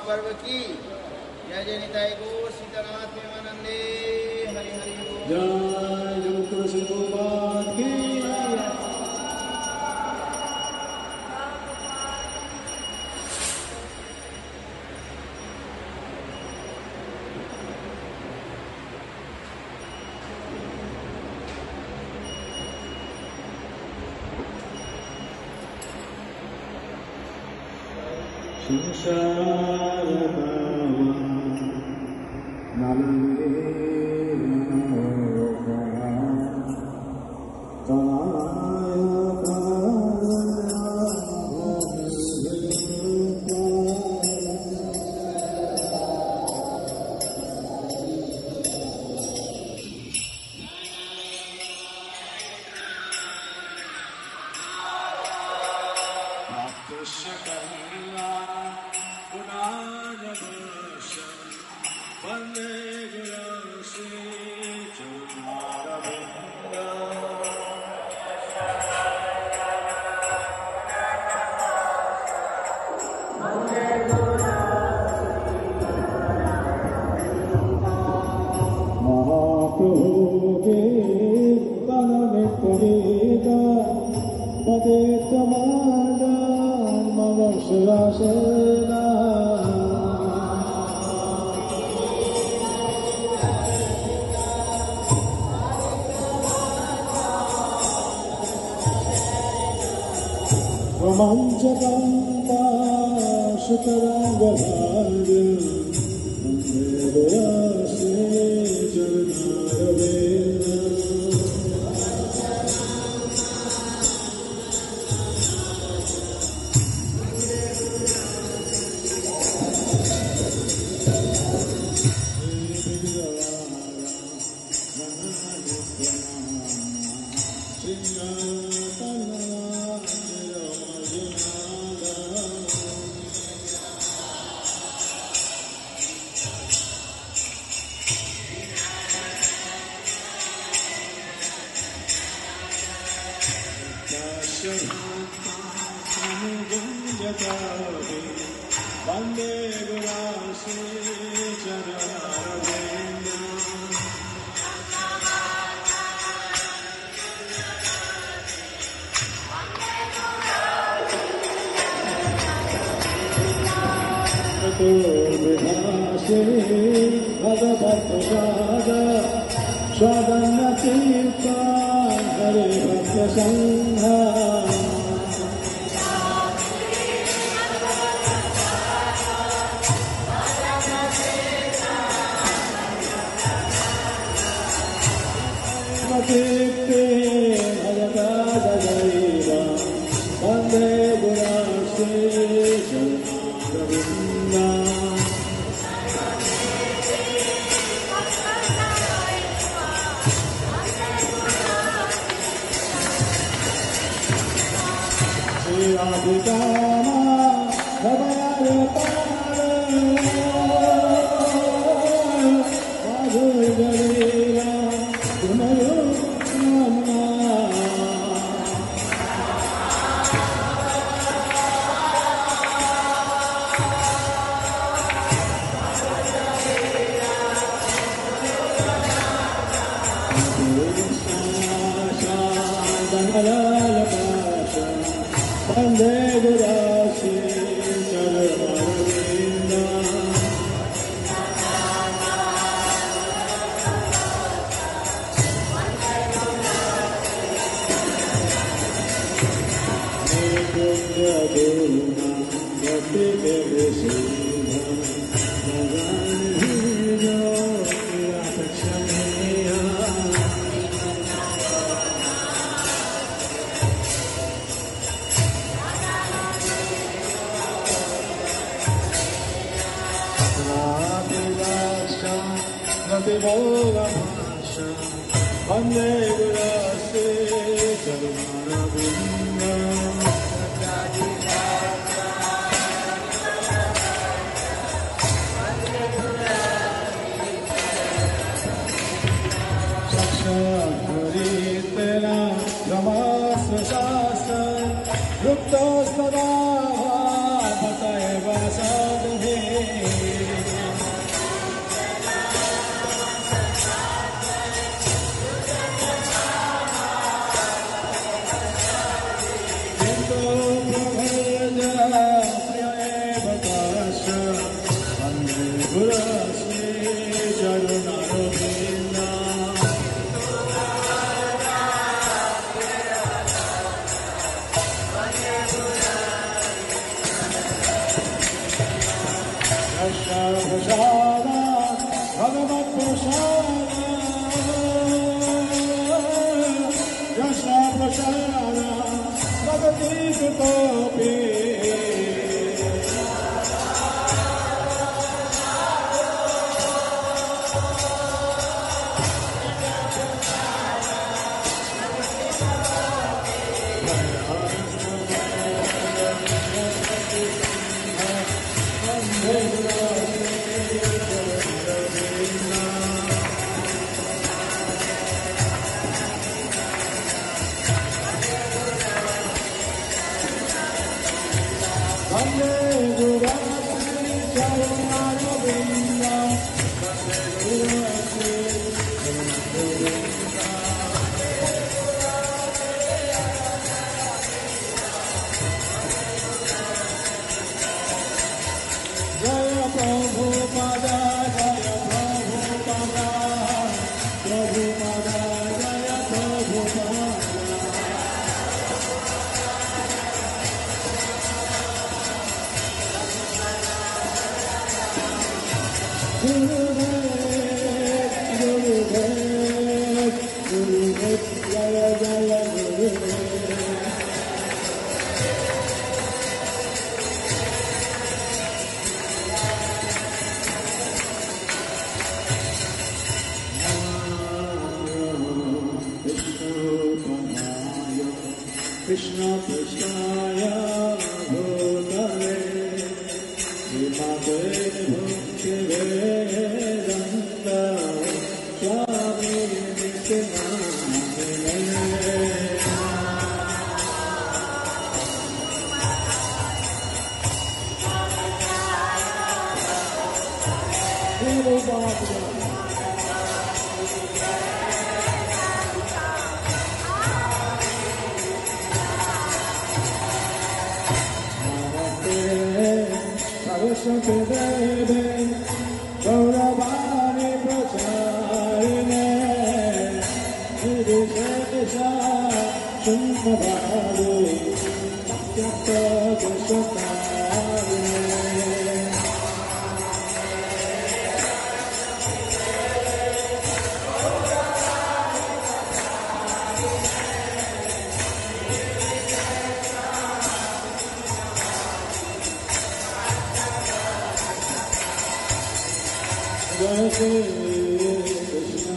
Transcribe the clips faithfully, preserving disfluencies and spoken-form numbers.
महापर्व की जय जय निताई गौर सीतानाथ प्रेमानंदे हरि हरि बोल। जय जगत तुलसी गोपाल की रुक्तो सदा बताए वासाद है भगवत प्रसाद Krishna Prasad Bhagwati कृतोपि Krishna Krishnaya Bhutale Vimate Bhakti Vedanta Swami Nityananda Saraswati Gauravani Pracharine Nidhisha Shumbhavali Satyata Jashakarine Jai Shri Krishna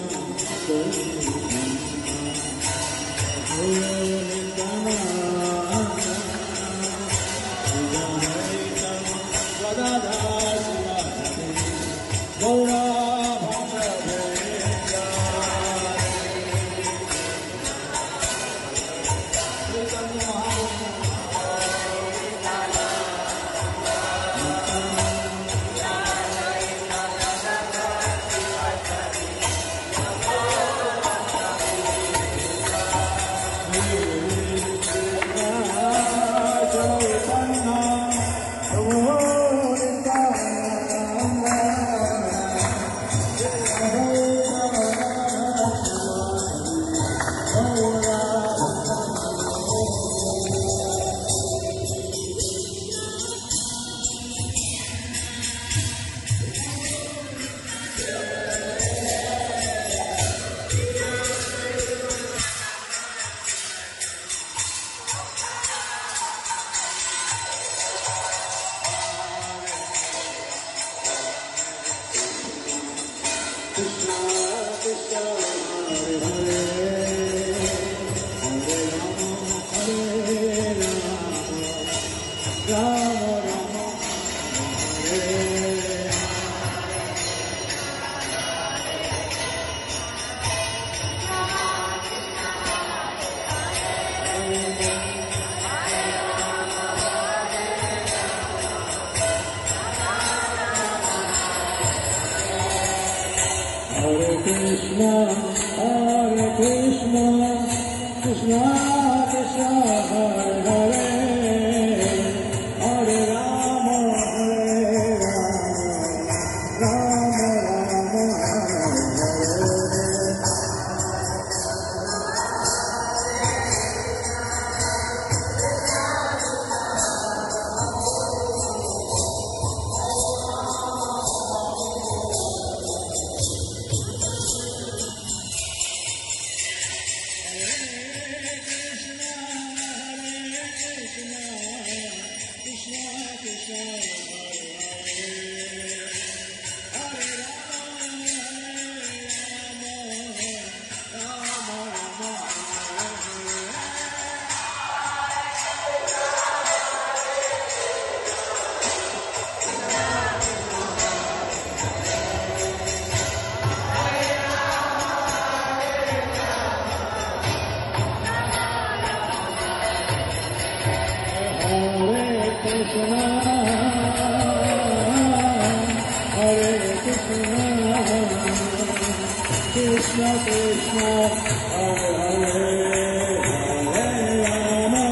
Krishna Krishna Hare Hare Hare Rama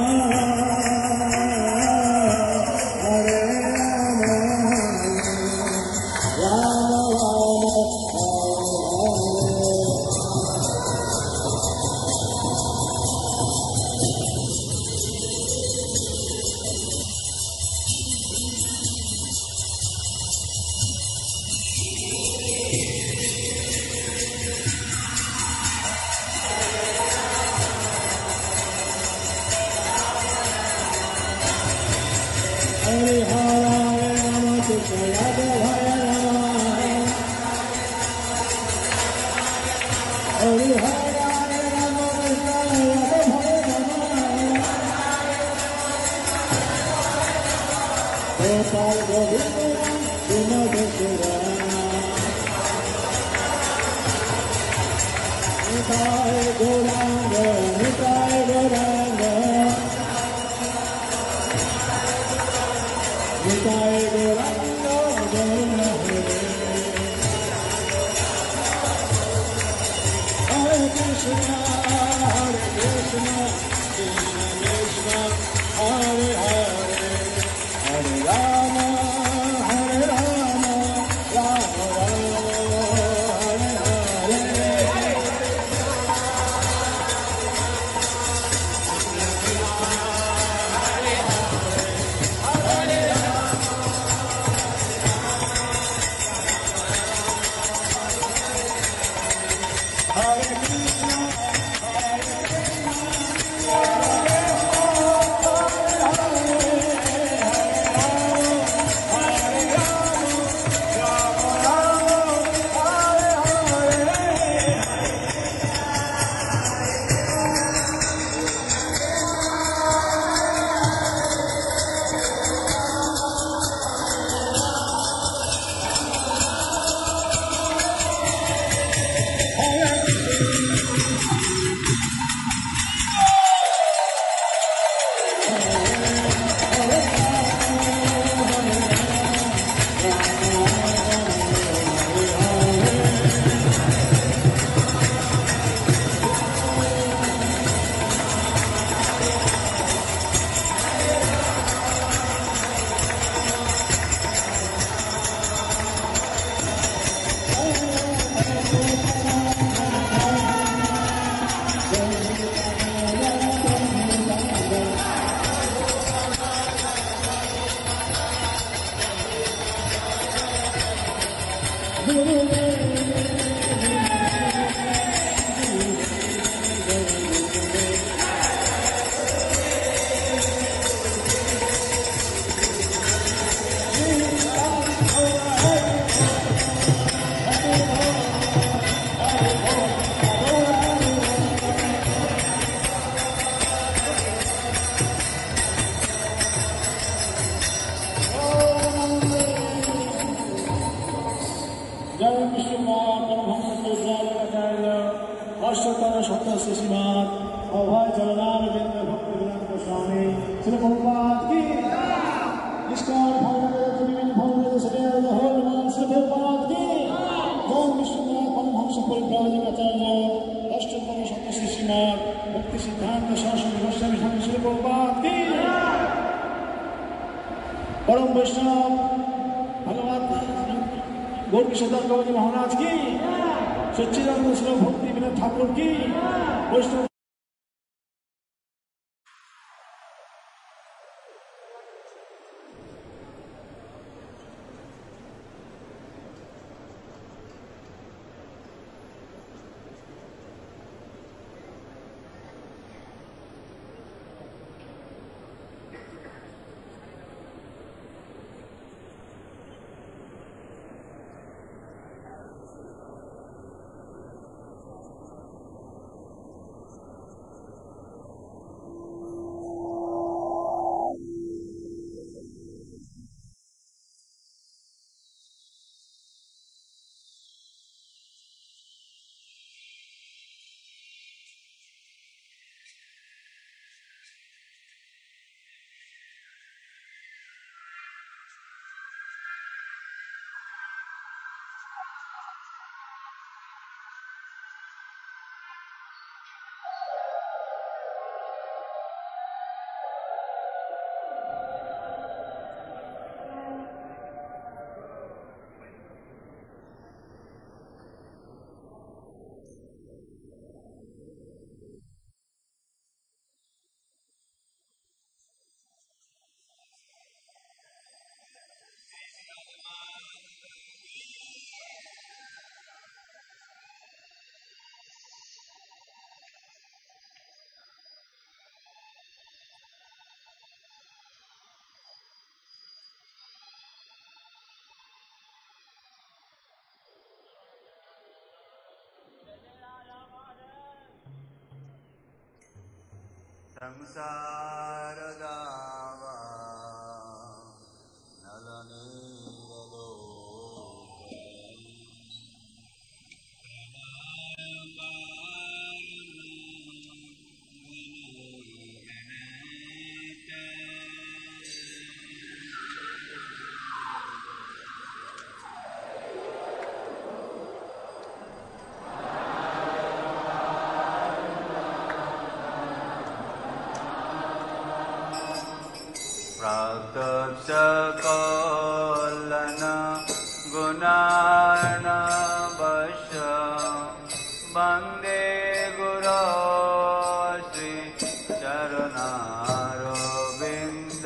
Hare Rama Rama Rama Hare Hare Rama Krishna Radha Hare Rama Hare Hare Rama Krishna Radha Hare Rama Gopal Govinda Vinod Sura Nitai Gauranga Nitai Gauranga Nitai Gauranga Gauranga Hare Krishna Hare Krishna Krishna Krishna Hare Hare Hare Rama Hare Rama Rama Rama Hare Hare Ashtatara Shakta Sisimat, Abhay Chalanam Vindra Bhakti Vedanta Swami, Srila Prabhupada ki, ISKCON founder, Triveni founder, Sadhya, the whole man, Srila Prabhupada ki, Gaur Vishwanath Paramahamsa Parivrajaka Acharya, Ashtatara Shakta Sisimat, Bhakti Siddhanta Shastra Goswami Swami, Srila Prabhupada ki, Param Vaishnava, Bhagavat, Gaur Kishadar Gauji Maharaj ki, सच्चिदानंद श्री भक्ति विनोद ठाकुर की वैष्णव संसारदावा नलनीरलो सकलन गुणार्णवश वन्दे गुरो श्री चरणारविन्द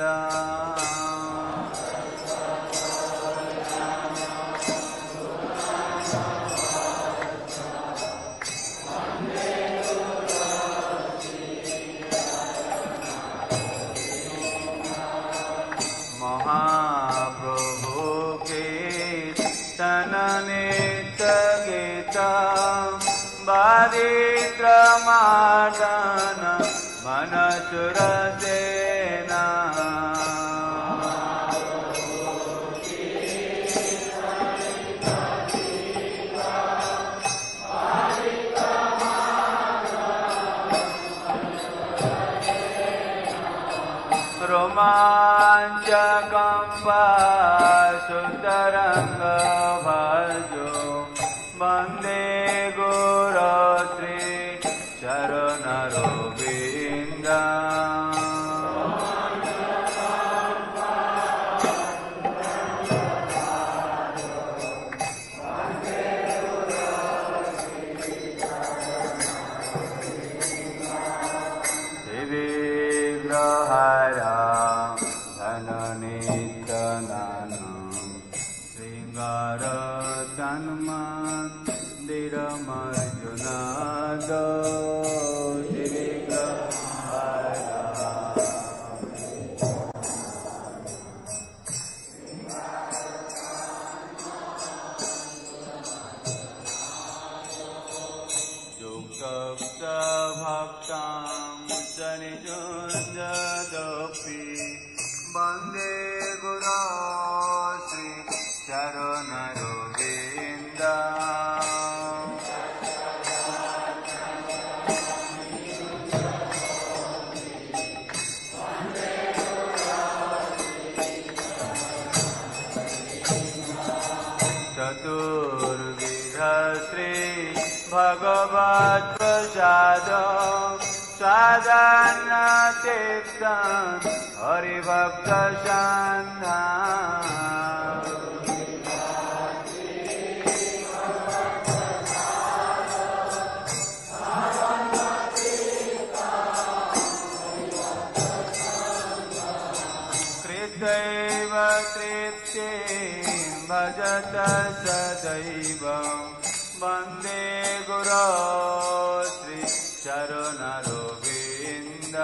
बादित्रमादन मनसुरसेना रोमाञ्चकम्पा सुतरङ्ग भजो वन्दे गुरो श्री चरणरविन्द विग्रहारा धननितनानं श्रृङ्गार तन्मन्दिरमर्जुनाद वन्दे गुरो श्री चरणरविन्द चतुर्विध श्री भगवत् प्रसाद साधन तीर्थं हरिभक्त शान्ता कृतैव तृप्तिं भजत सदैव वन्दे गुरो श्री चरणरविन्द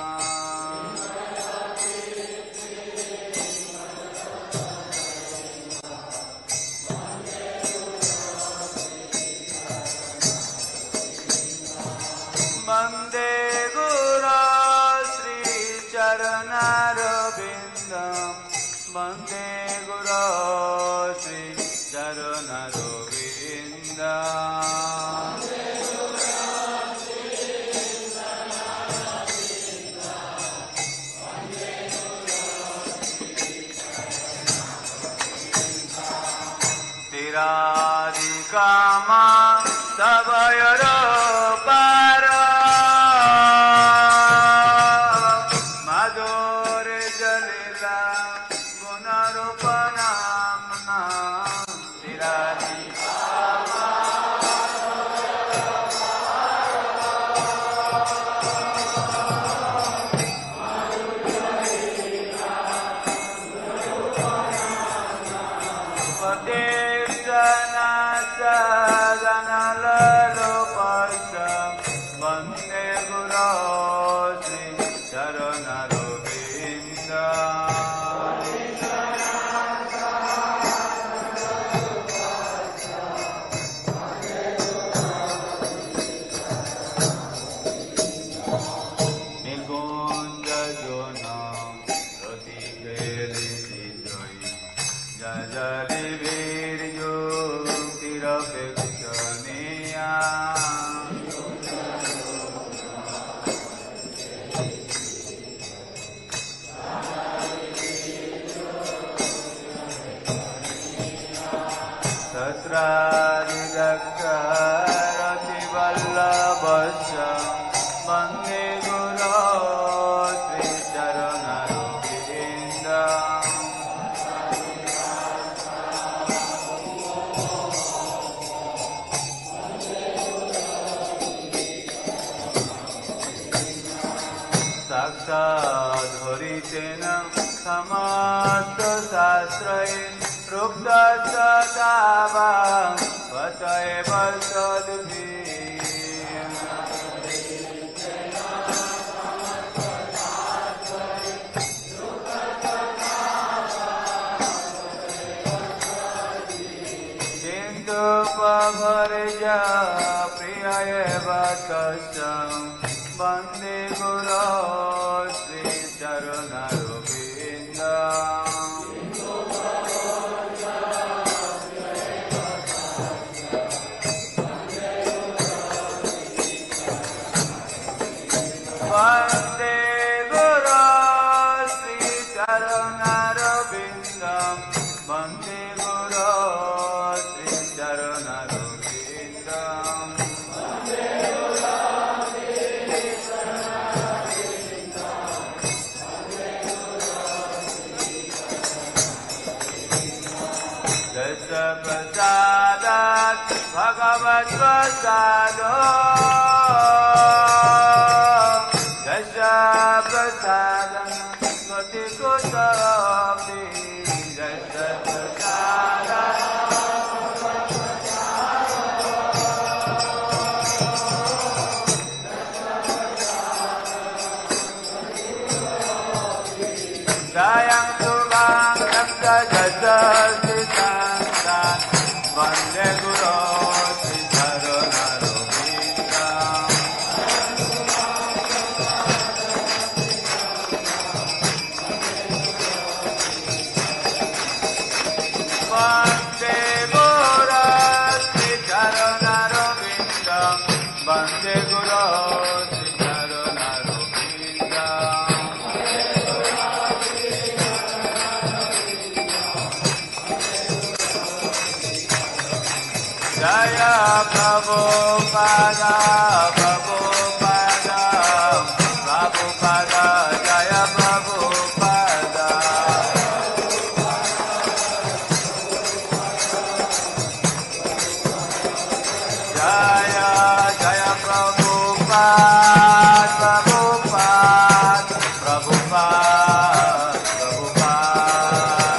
वन्दे गुरो श्री चरणरविन्द वन्दे गुरो श्री चरणरविन्द तिरादिकामा तवयर पार मधुर जलिला गुणरूप नामना तिरादिकामा Janalalopa धरितेन समस्तशास्त्रैः रुक्तस्य तावां वत एव तद्भिः किन्तु पवर्य प्रिय एव तस्य वन्दे गुरो श्रीचरणरविन्दम् वन्दे गुरो श्रीचरणरविन्दम् वन्दे गुरो श्रीचरणरविन्दम् यस्य प्रसादात् भगवत्प्रसादो यस्य प्रसादं स्वतिकुतोऽपि यस्य प्रसादात् Sayang Tuhan Jasa Vande Guru Sri Charanarvinda Vande Guru Sri Charanarvinda Vande Guru Sri Charanarvinda Jaya Prabhupada, Prabhupada, Prabhupada, Jaya Prabhupada. Jaya, Jaya Prabhupada, Prabhupada, Prabhupada, Prabhupada.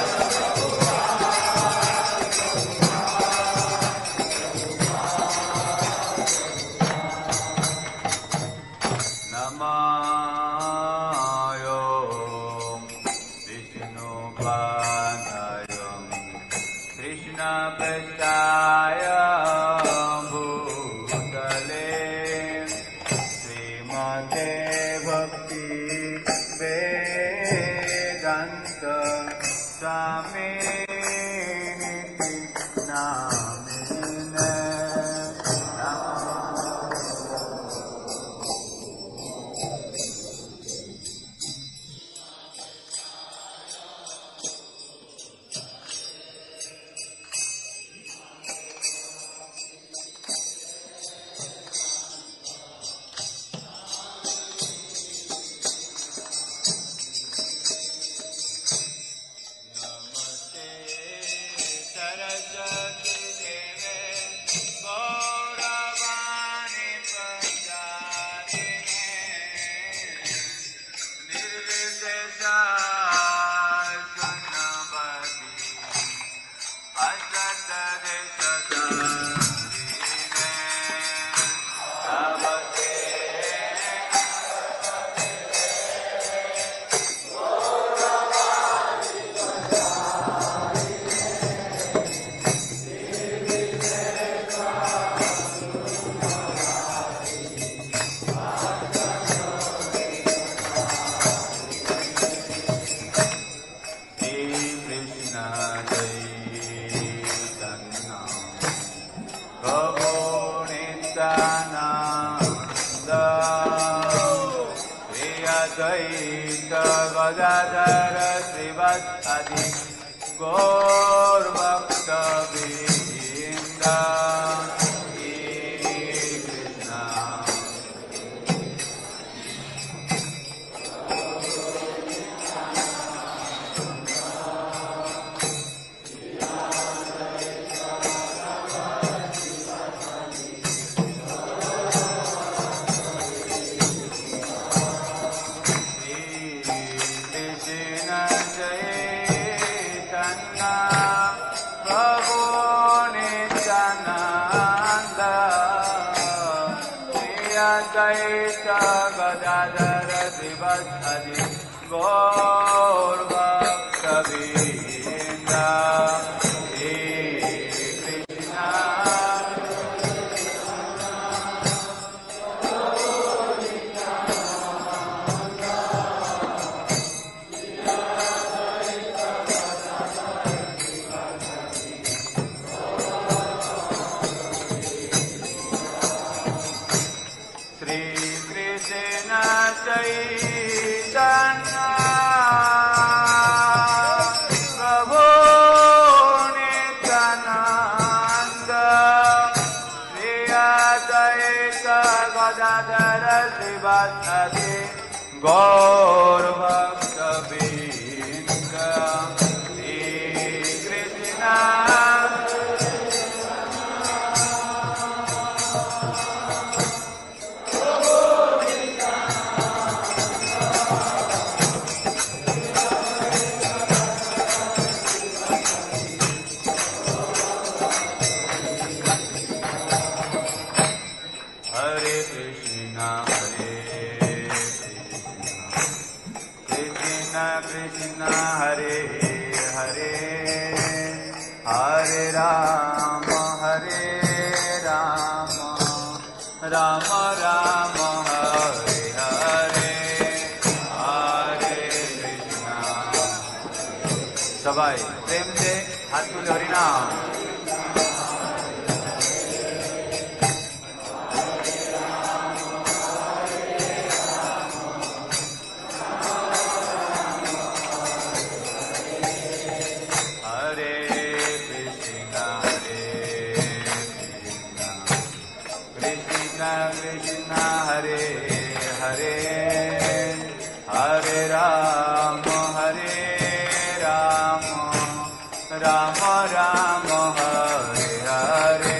Gadadhar Srivastadi Gaur Bhakta Vrinda Krishna Shri Advaita Gadadhara Srivastadi Gaur Bhakta Vrinda Shri Krishna Chaitanya Prabhu Nityananda Shri Advaita Gadadhara Srivastadi Gaur Bhakta Vrinda Shri Krishna Krishna Hare Hare Hare Rama Hare Rama Rama Rama Hare Hare Hare Krishna सबाई प्रेम से हाथ में हरि नाम Krishna Hare Hare Hare Rama Hare Rama Rama Rama Hare Hare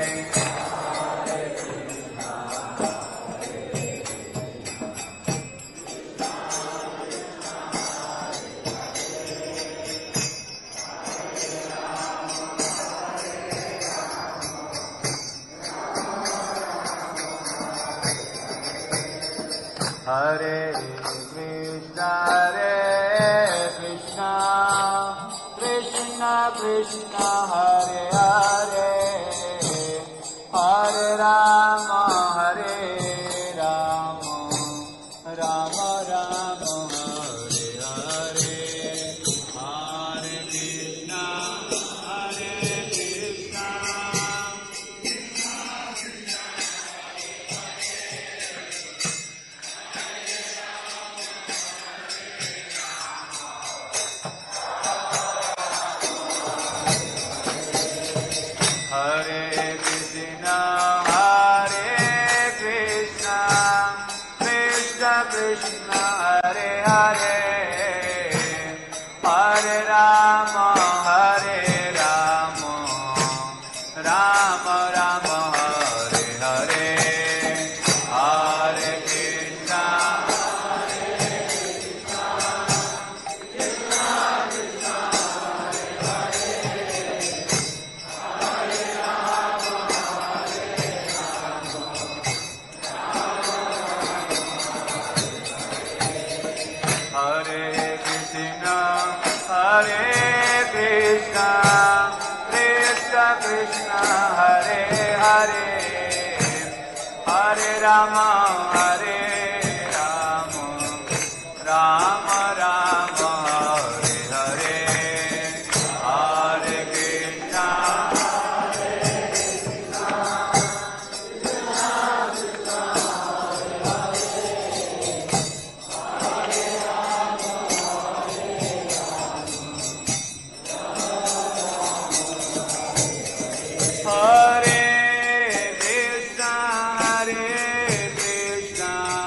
Hare Krishna, Hare Krishna, Krishna Krishna, Hare Hare, Hare Rama, Hare Rama, Rama Rama, Hare Hare, Hare Krishna, Hare Krishna. Hare Krishna, Hare Krishna, Krishna Krishna, Hare Hare, Hare Rama, Hare Rama, Rama Rama, Hare Hare, Hare Krishna, Hare Krishna, Krishna Krishna, Hare Hare. Hare Krishna, Hare Krishna, Krishna Krishna, Hare Hare, Hare Rama, Hare Rama, Rama Rama, Hare Hare, Hare Krishna, Hare Krishna, Krishna Krishna, Hare Hare. Hare Krishna, Hare Krishna,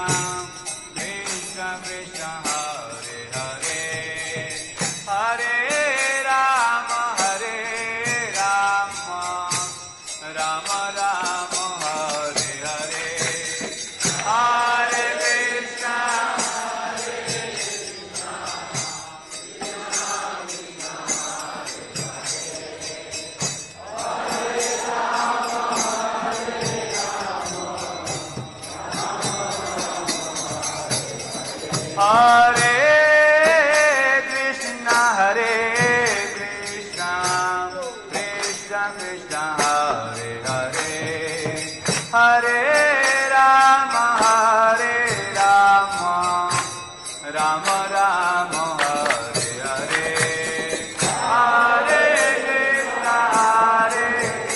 Hare Krishna, Hare Krishna, Krishna Krishna, Hare Hare, Hare Rama, Hare Rama, Rama Rama, Hare Hare, Hare Krishna, Hare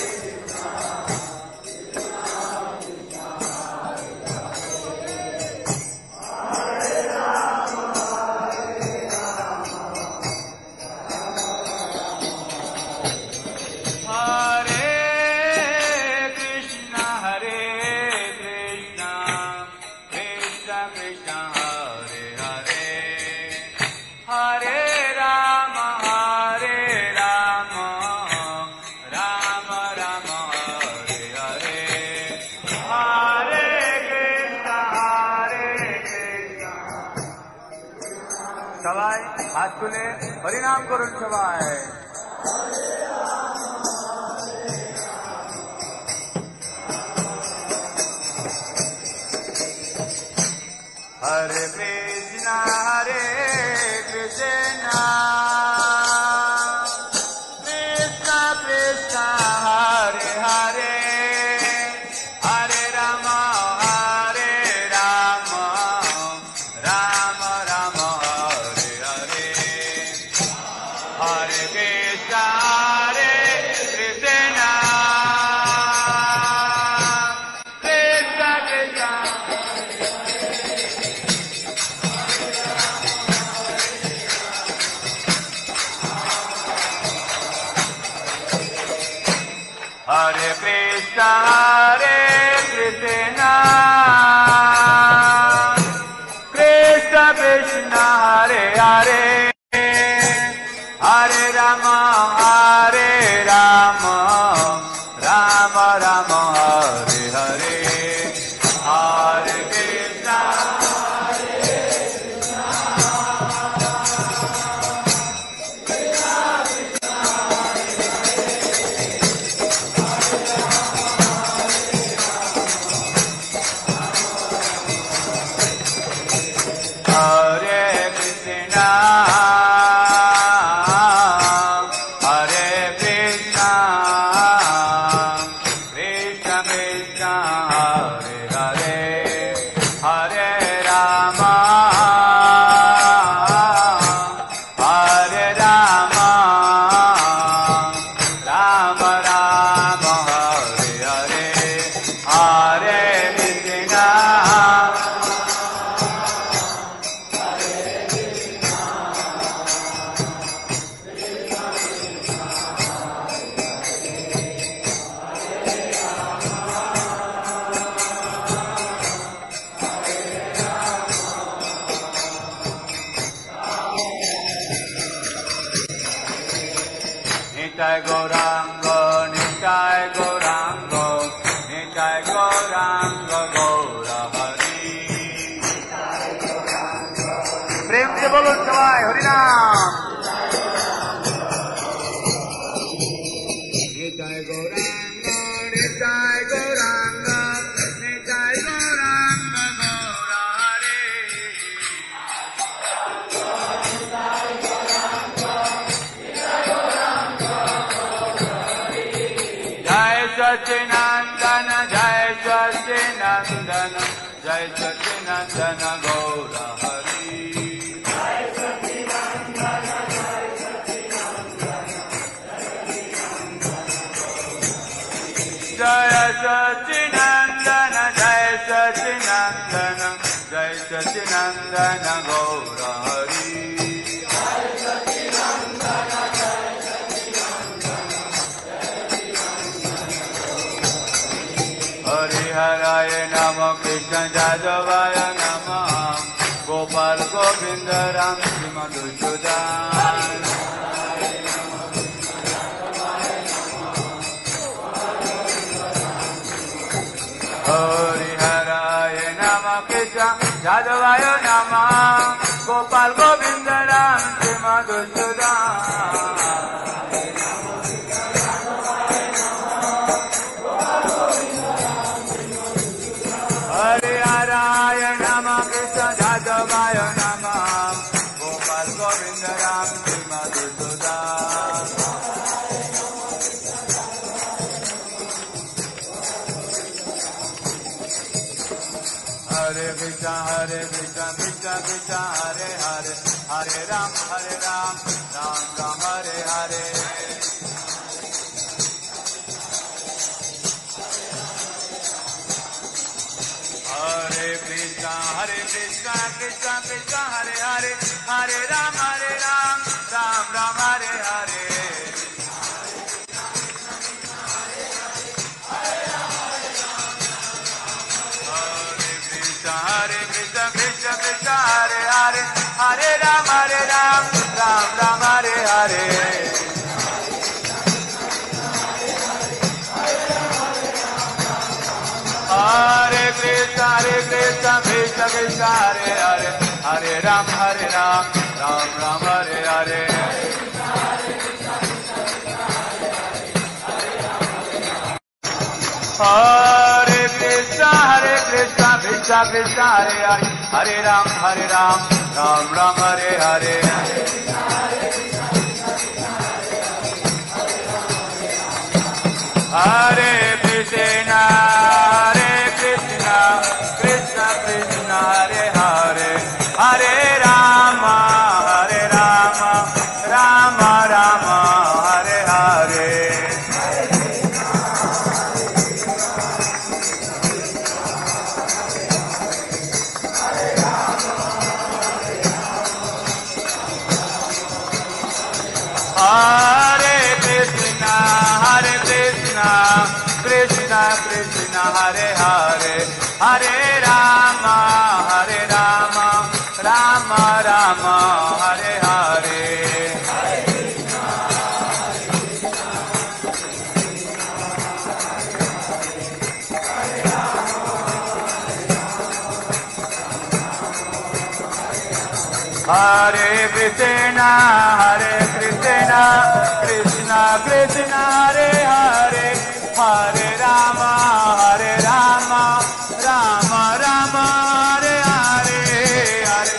সবাই হাত তুলে হরিনাম করুন সবাই। হরে কৃষ্ণ হরে কৃষ্ণ কৃষ্ণ কৃষ্ণ হরে হরে হরে রাম হরে রাম রাম রাম হরে হরে হরে কৃষ্ণ হরে Krishna Krishna Krishna Hare Krishna, Hare Krishna, Krishna Krishna, Hare Hare, Hare Rama, Hare Rama, Rama Rama, Hare Hare, Hare Krishna, Hare Krishna, Krishna Krishna, Hare Krishna, Hare Krishna, Krishna Krishna, Hare Hare, Hare Rama, Hare Rama, Rama Rama, Hare Hare, Hare Krishna. Nitai Gauranga, Nitai Gauranga, Nitai Gauranga, Gaura Hari. प्रेम से बोलो सवाई हरिनाम। Nitai Gauranga, Nitai Gauranga, Nitai Gauranga, Gaura Hari. Jai Satchinandana, Jai Satchinandana, Jai Satchinandana, Gaura Hari. Jai Satchinandana, Jai Satchinandana, Jai Satchinandana, Jai Satchinandana, Jai Satchinandana, Gaura Hari. Jai Satchinandana, Jai Hariharaya Nama, Krishna Jadavaya Nama, Gopal Govinda Ram Madhusudan. Hariharaya Nama, Krishna Jadavaya Nama, Gopal Govinda Ram Madhusudan. Hare Haraya Nama, Krishna Jadavaya Nama, Hare Krishna, Hare Krishna, Krishna Krishna, Hare Hare, Hare Ram, Hare Ram, Ram Ram, Hare Hare. Hare Krishna, Hare Krishna, Krishna Krishna, Hare Hare, Hare Ram, Hare Ram, Ram Ram, Hare Hare. Hare Krishna, Krishna Krishna, Hare Hare, Hare Ram, Hare Ram, Ram Ram, Hare Hare. Hare Krishna, Hare Krishna, Krishna Krishna, Hare Hare, Hare Ram, Hare Ram, Ram Ram, Hare Hare. Hare Krishna, Hare Krishna, Krishna Krishna, Hare Hare, Hare Ram, Hare Ram, Ram Ram, Hare Hare. Hare Krishna, Hare Krishna, Krishna Krishna, Hare Hare, Hare Rama, Hare Rama, Rama Rama, Hare Hare. Hare Krishna, Hare Krishna, Krishna Krishna, Hare Hare, Hare Rama, Hare Rama, Rama Rama, Hare Hare. Hare Krishna, Hare Krishna, Krishna Krishna, Hare Hare, Hare Rama, Hare Rama, Rama Rama, Hare Hare. Hare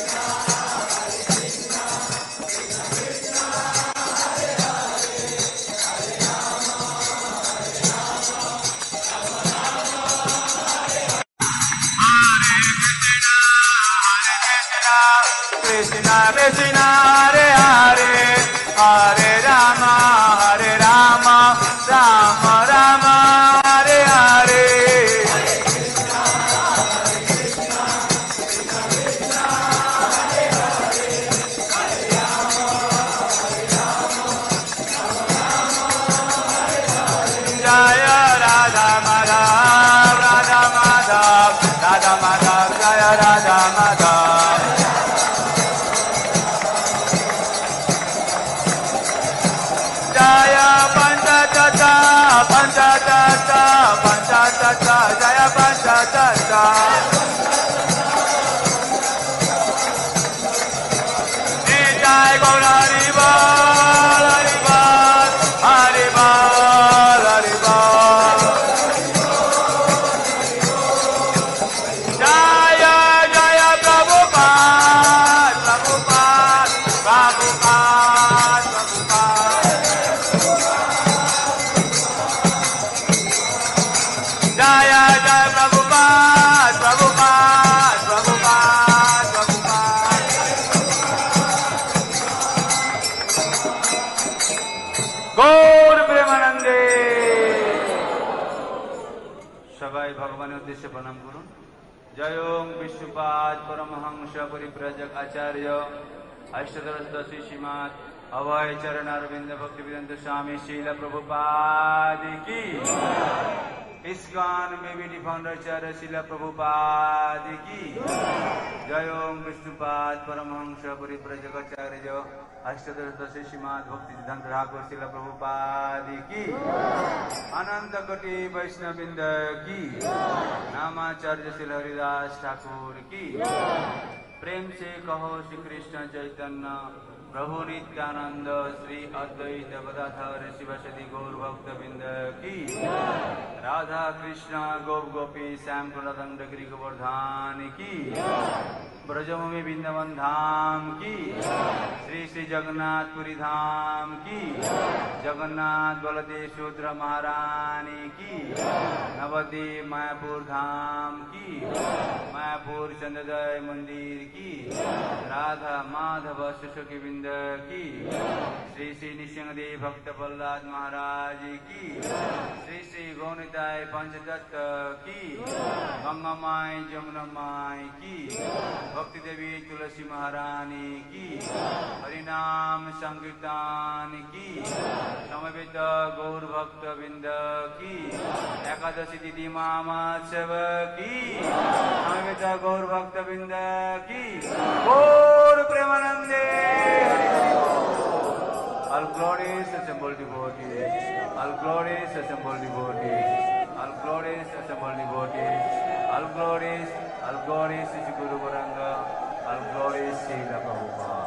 Krishna Krishna, Hare Hare, Hare Rama, Hare Rama, Rama Rama, Hare Hare. Jaya Radha Madhav, Radha Madhav, Radha Madhav, Jaya Radha Madhav. Jaya Panchatattva, Panchatattva, Panchatattva, Jaya Panchatattva. Jai Gaur Hari Bol, Hari Bol, Hari Bol, Hari Bol. Jaya Jaya Prabhupada, Prabhupada, Prabhupada, Prabhupada. Jaya Jaya Prabhupada, Prabhupada, Prabhupada, Prabhupada. Gaur Premanande. সবাই ভগবানের উদ্দেশ্যে প্রণাম করুন। জয়ং বিশ্বপাদ পরমহংস পরিব্রাজক আচার্য অষ্টাদশ শ্রীমৎ अभय चरण अरविंद भक्ति वेदांत स्वामी श्रील प्रभुपाद की। ISKCON बेबी फाउंडर आचार्य श्रील प्रभुपाद की। जय ओम विष्णुपाद परमहंस परिव्राजक आचार्य अष्टादश श्रीमद् भक्ति सिद्धांत ठाकुर श्रील प्रभुपाद की। अनंत कोटि वैष्णववृंद की। नामाचार्य श्री हरिदास ठाकुर की। प्रेम से कहो श्री कृष्ण चैतन्य प्रभु नित्यानंद श्री अद्वैत गदाधर शिवसदि गौर भक्तवृंद की, राधा कृष्ण गोप गोपी श्याम कुंड गिरि गोवर्धन की, ब्रजभूमि वृंदावन धाम की, श्री श्री जगन्नाथपुरी धाम की, जगन्नाथ बलदेव सुभद्रा महारानी की, नवद्वीप मायापुर धाम की, मायापुर चंद्रोदय मंदिर की, राधा माधव सुशोकी वृंद की, श्री श्री नृसिंहदेव भक्त प्रहलाद महाराज की, श्री श्री गौनिताय पंचदत्त की, गंगा माई जमुना माई की, भक्ति देवी तुलसी महारानी की, हरिनाम संकीर्तन की, समवेत गौर भक्त वृंद की, एकादशी तिथि महामहोत्सव की, समवेत गौर भक्त वृंद की, गौर प्रेमानंदे All glorious assembled devotees, all glorious assembled devotees, all glorious assembled devotees, all glorious, all glorious Sri Guru Varanga, all glorious Srila Prabhupada.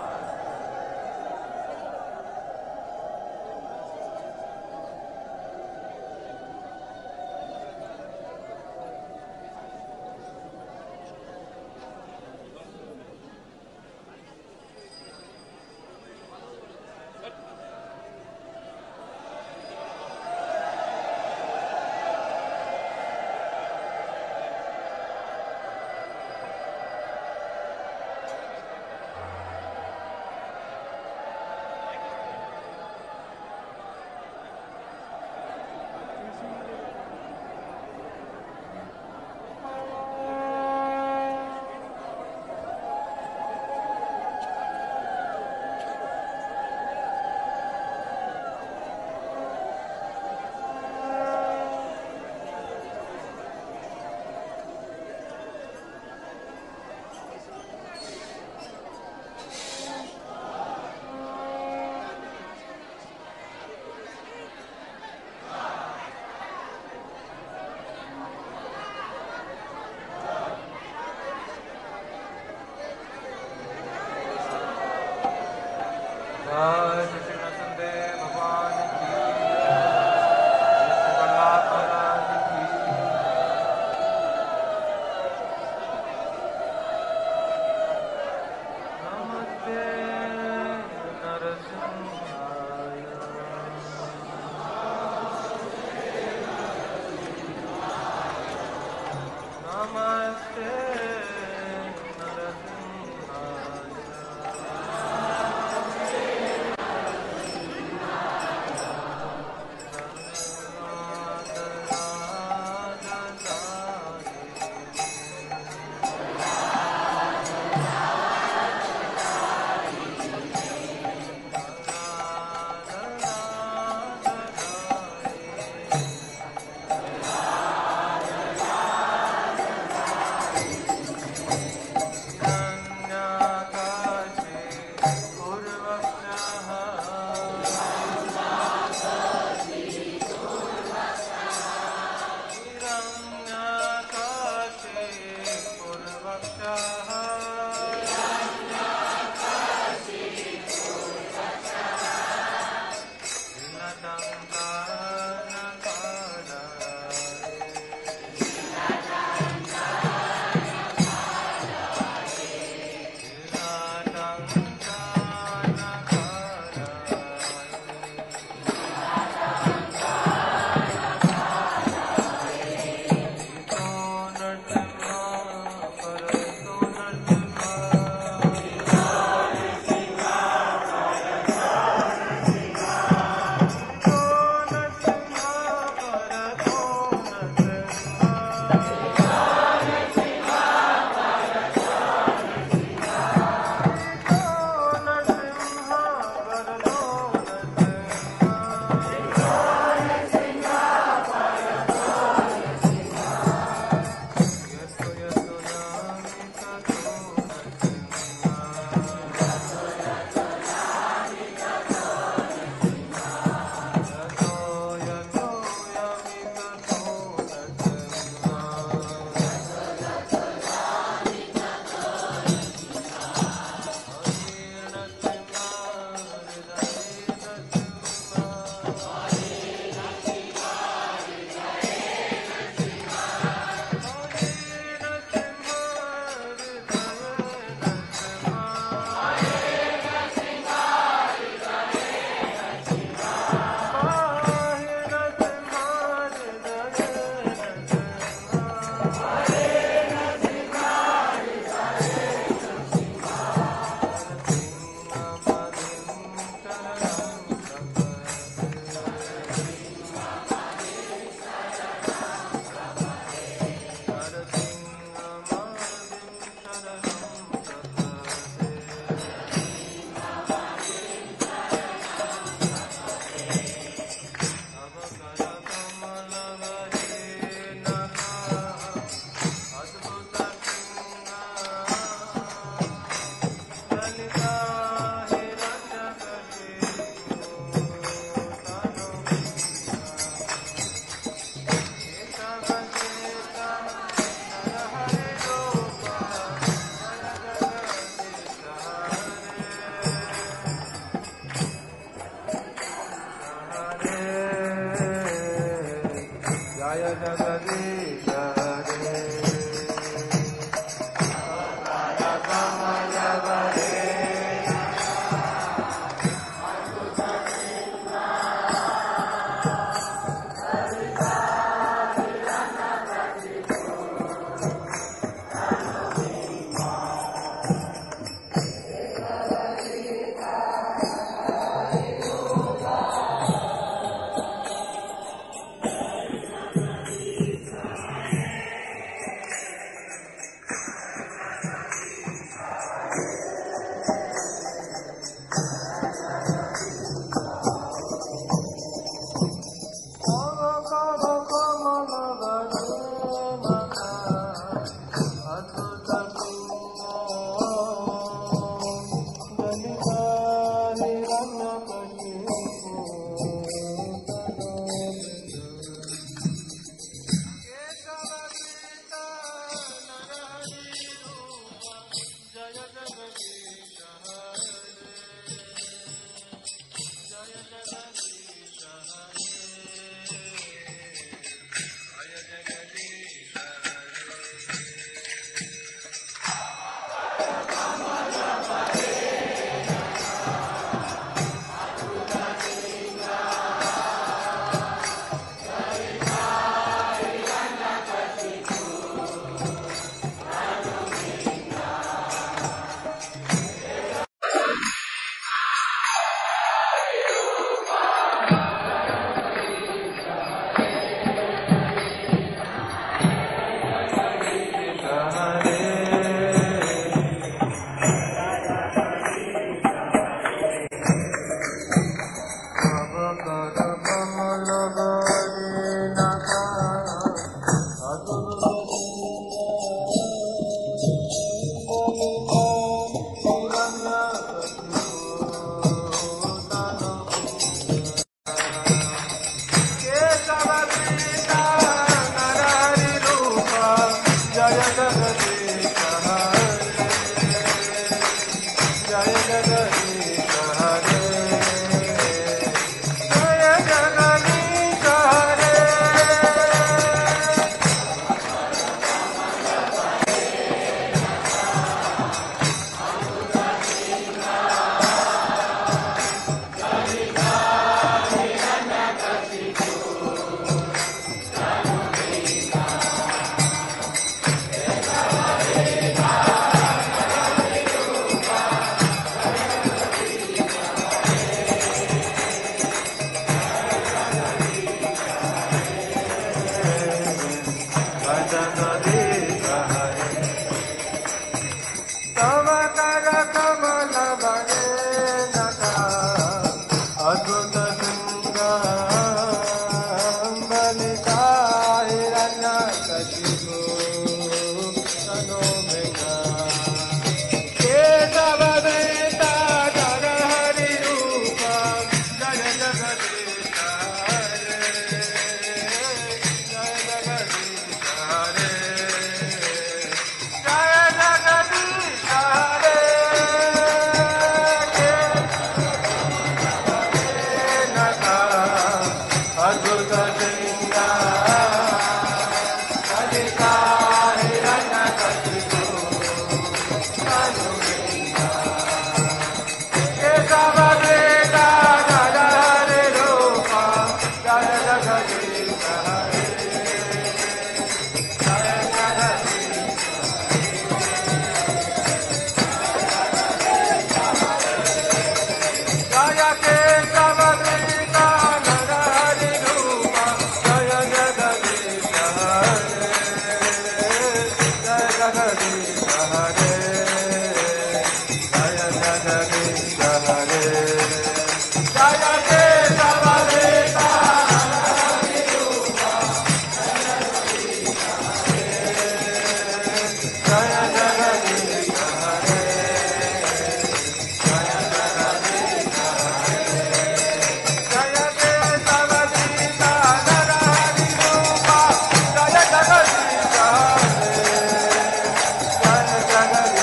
Jagadish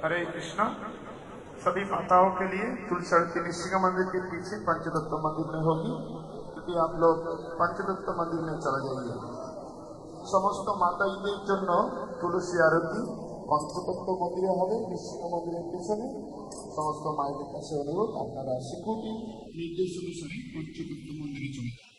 हरे कृष्णा। सभी माताओं के लिए तुलसर की निशिका मंदिर के पीछे पंचतत्व मंदिर में होगी, क्योंकि आप लोग पंचतत्व मंदिर में चले जाइए। समस्त माताईদের জন্য তুলসী আরতি पंचतत्व मंदिर হবে নিশিকা मंदिर পিছনে। समस्त মায়েদের কাছে অনুরোধ আপনারা সিকিউরিটি নির্দেশ অনুসারে पंचतत्व मंदिरे চলে যান।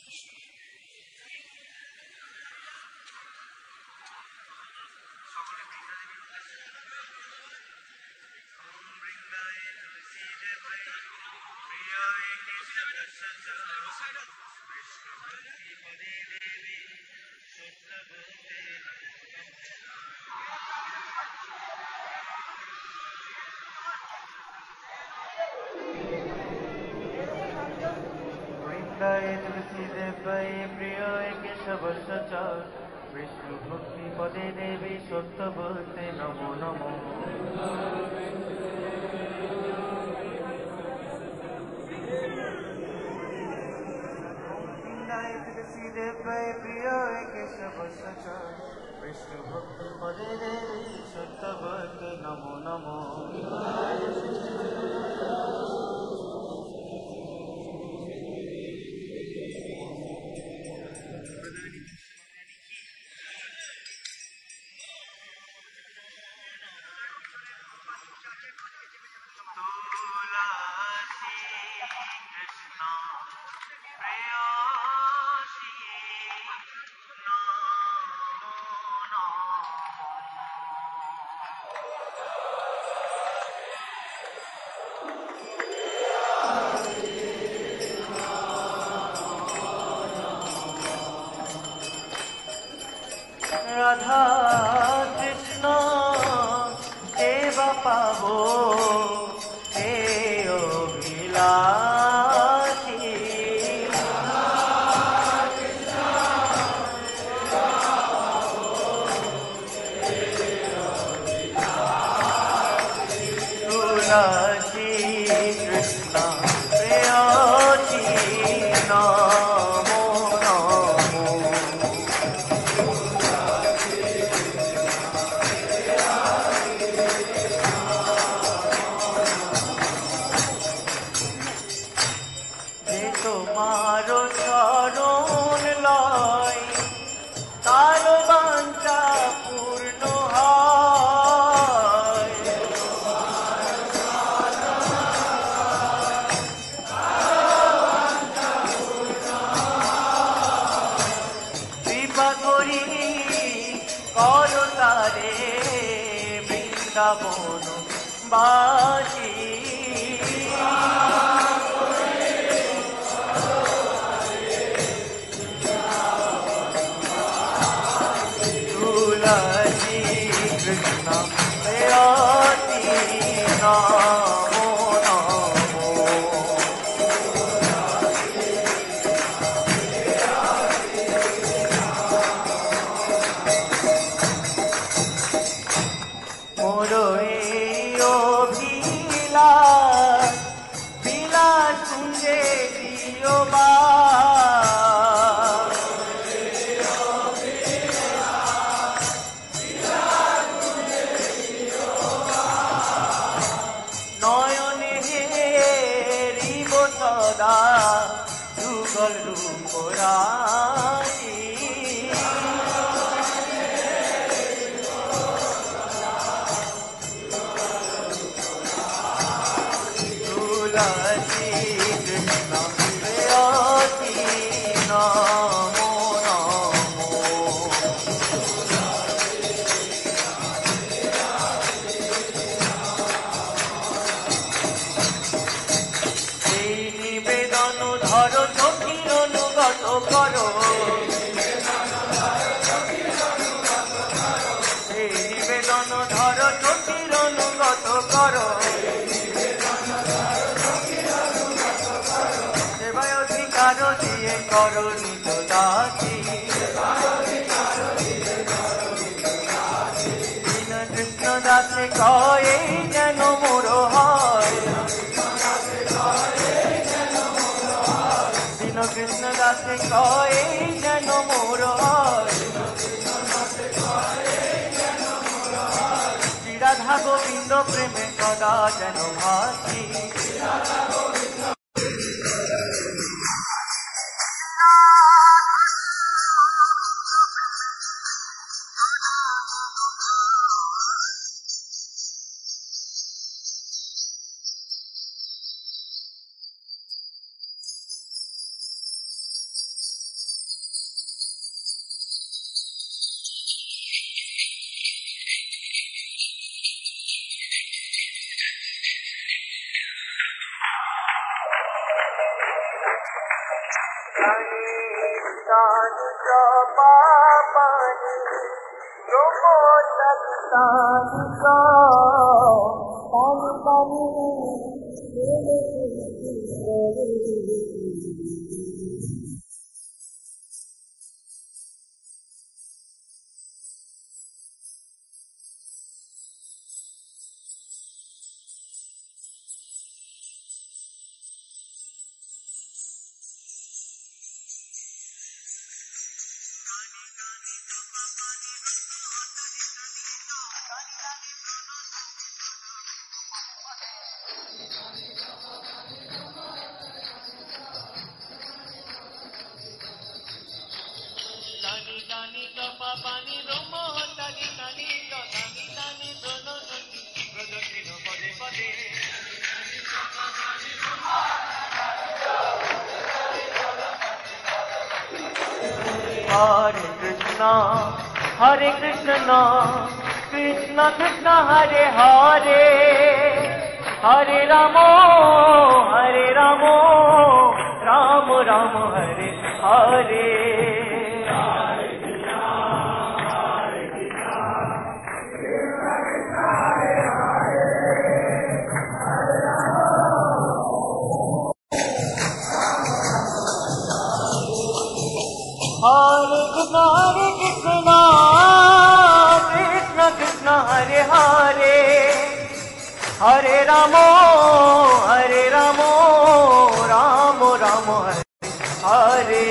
विष्णु भक्ति पदे देवी सत्य बोलते नमो नमो। तुलसी देव प्रिय केशव सचर विष्णु भक्ति पदे देवी सत्य बोलते नमो नमो। राधा कृष्ण सेवा पावो हे अभिलाषी। तुलसी कृष्ण प्रेयसी नमो नमो। তোমারো চরণ লয় তার বাঞ্ছা পূর্ণ হয়। কৃপা করি কর তারে বৃন্দাবন বাসী। तुलसी कृष्ण प्रेयसी नमो नमो। मोर এই অভিলাষ বিলাস কুঞ্জে দিও বা। নয়নে হেরিব সদা যুগল রূপ রাশি। তুলসী কৃষ্ণ প্রেয়সী নমো নমো। এই নিবেদন ধর চোখের অনুগত করো। এই নিবেদন ধর চোখের অনুগত করো। সেবায় অধিকার দিয়ে করো নিজ দাসী। দীন কৃষ্ণ দাসে কয়ে যেন মোর হয়। দীন কৃষ্ণ দাসে কয়ে যেন মোর হয়। শ্রী রাধা গোবিন্দ প্রেমে সদা যেন ভাসি। Hare Krishna, Hare Krishna, Krishna Krishna Hare Hare, Hare Ramo, Hare Ramo, Ramo Ramo Hare Hare. Hare Krishna, Hare Krishna, Krishna Krishna Hare Hare, Hare Ramo, Hare Ramo, Ramo Ramo Hare Hare.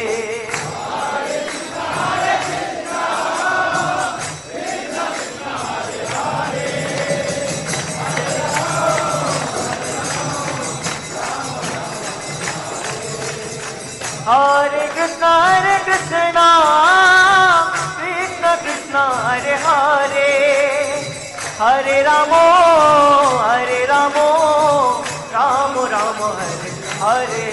Hare Krishna, Hare Krishna, Krishna Krishna Hare Hare, Hare Ramo, Hare Ramo, Ramo Ramo Hare Hare.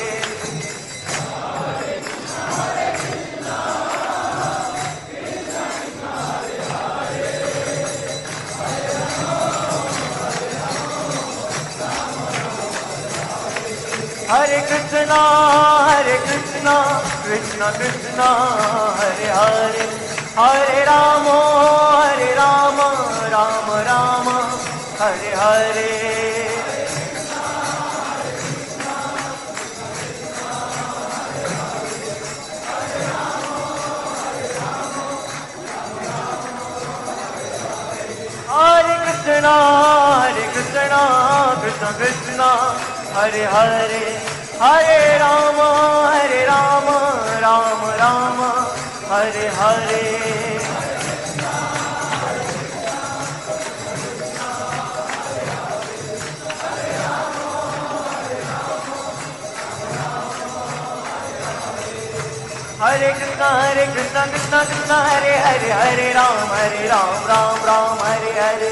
Hare Krishna, Hare Krishna, Krishna Krishna, Hare Hare, Hare Rama, Hare Rama, Rama Rama, Hare Hare. Hare Krishna, Hare Krishna, Krishna Krishna, Hare Hare, Hare Rama, Hare Rama, Rama Rama, Hare Hare. Hare Krishna, Hare Krishna, Krishna Krishna, Hare Hare, Hare Ram, Hare Ram, Ram Ram, Hare Hare.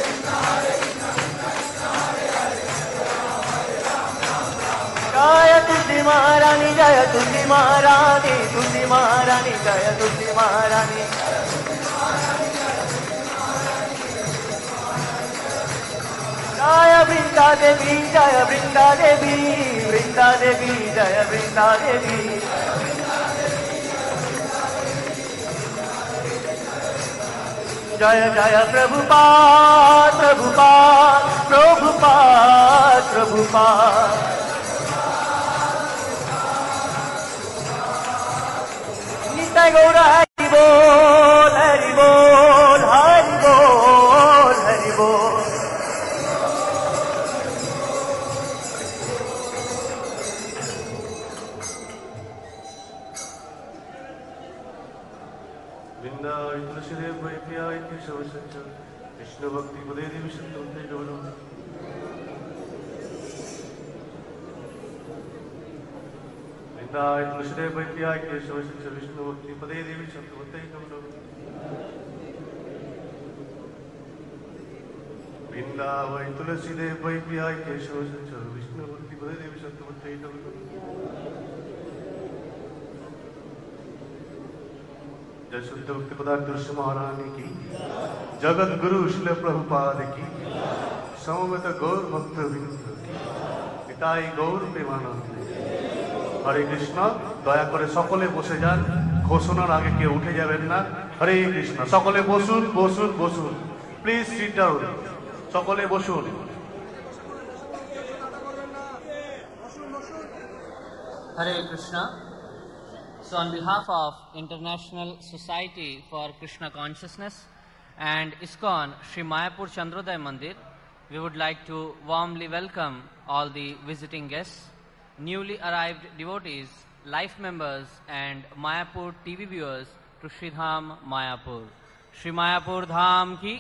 Jaya Tulsi Maharani, Jaya Tulsi Maharani, Tulsi Maharani, Jaya Tulsi Maharani. Jaya Vrinda Devi, Jaya Vrinda Devi, Vrinda Devi, Jaya Vrinda Devi. Jaya Jaya Prabhupada, Prabhupada, Prabhupada, Prabhupada. Nitai Gaura Hari Bol, Hari Bol, Hari Bol, Hari Bol. Vrinda Tulsidev Vaipya Kesava Sacha Vishnu भक्ति पदे देवी सत्य गौरव वृंदाय तुलसीदेव वैद्याय केशव विष्णु भक्ति पदे देवी सत्य गौरव वृंदावै तुलसीदेव वैद्याय केशव विष्णु भक्ति पदे देवी सत्य गौरव जय शुद्ध भक्ति पदार्थ महारानी की जगत गुरु शिल प्रभुपाद की समवेत गौर भक्त पिताई गौर प्रेमानंद हरे कृष्ण दया करे सकले बसे जान घोषणार आगे केउ उठे जाबेन ना हरे कृष्ण सकले बसुन बसुन बसुन प्लिज सिट डाउन सकले बसुन हरे Krishna. So on behalf of International Society for Krishna Consciousness and ISKCON Sri Mayapur Chandrodaya Mandir, we would like to warmly welcome all the visiting guests, newly arrived devotees, life members and Mayapur T V viewers to Sri Dham Mayapur. Sri Mayapur Dham ki.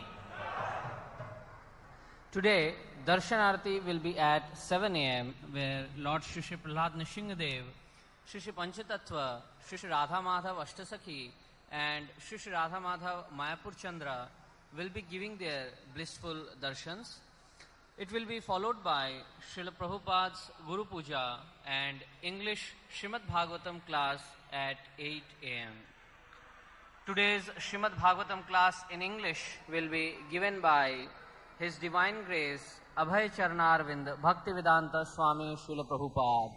Today, Darshanarti will be at seven a m where Lord Shri Shri Prahlad Nrsingadev, Shri Shri Panchatattva, Shri Shri Radha Madhav Ashtasakhi and Shri Shri Radha Madhav Mayapur Chandra will be giving their blissful darshans. It will be followed by Srila Prabhupada's Guru Puja and English Srimad Bhagavatam class at eight a m Today's Srimad Bhagavatam class in English will be given by His Divine Grace Abhay Charnarvind Bhaktivedanta Swami Srila Prabhupada.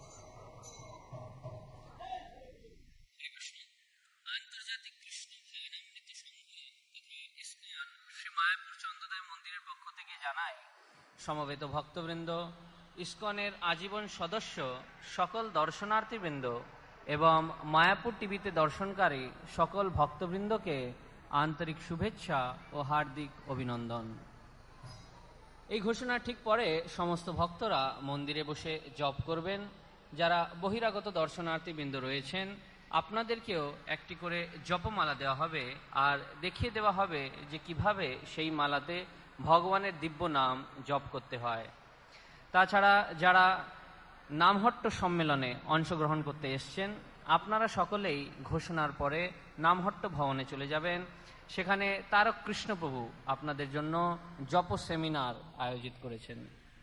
সমবেত ভক্তবৃন্দ, ইসকনের আজীবন সদস্য সকল দর্শনার্থীবৃন্দ এবং মায়াপুর টিভিতে দর্শনকারী সকল ভক্তবৃন্দকে আন্তরিক শুভেচ্ছা ও হার্দিক অভিনন্দন। এই ঘোষণার ঠিক পরে সমস্ত ভক্তরা মন্দিরে বসে জপ করবেন। যারা বহিরাগত দর্শনার্থীবৃন্দ রয়েছেন আপনাদেরকেও একটি করে জপমালা দেওয়া হবে আর দেখিয়ে দেওয়া হবে যে কিভাবে সেই মালাতে ভগবানের দিব্য নাম জপ করতে হয়। তাছাড়া যারা নামহট্ট সম্মেলনে অংশগ্রহণ করতে এসছেন আপনারা সকলেই ঘোষণার পরে নামহট্ট ভবনে চলে যাবেন। সেখানে তারক কৃষ্ণপ্রভু আপনাদের জন্য জপ সেমিনার আয়োজিত করেছেন।